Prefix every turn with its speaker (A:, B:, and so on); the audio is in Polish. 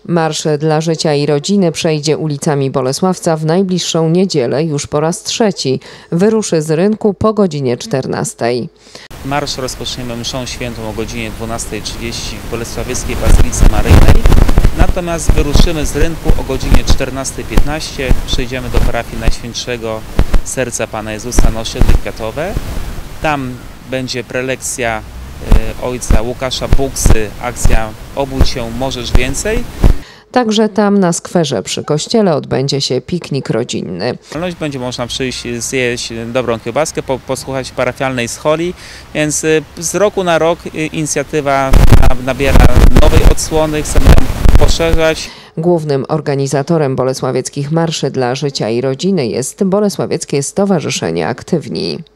A: Marsz dla życia i rodziny przejdzie ulicami Bolesławca w najbliższą niedzielę już po raz trzeci. Wyruszy z rynku po godzinie 14.
B: Marsz rozpoczniemy mszą świętą o godzinie 12:30 w Bolesławieckiej Bazylice Maryjnej. Natomiast wyruszymy z rynku o godzinie 14:15. Przejdziemy do parafii Najświętszego Serca Pana Jezusa na osiedle Kwiatowe. Tam będzie prelekcja ojca Łukasza Buksy, akcja Obudź się, możesz więcej.
A: Także tam na skwerze przy kościele odbędzie się piknik rodzinny.
B: Będzie można przyjść, zjeść dobrą kiełbaskę, posłuchać parafialnej scholi, więc z roku na rok inicjatywa nabiera nowej odsłony, chcemy ją poszerzać.
A: Głównym organizatorem bolesławieckich marszy dla życia i rodziny jest Bolesławieckie Stowarzyszenie Aktywni.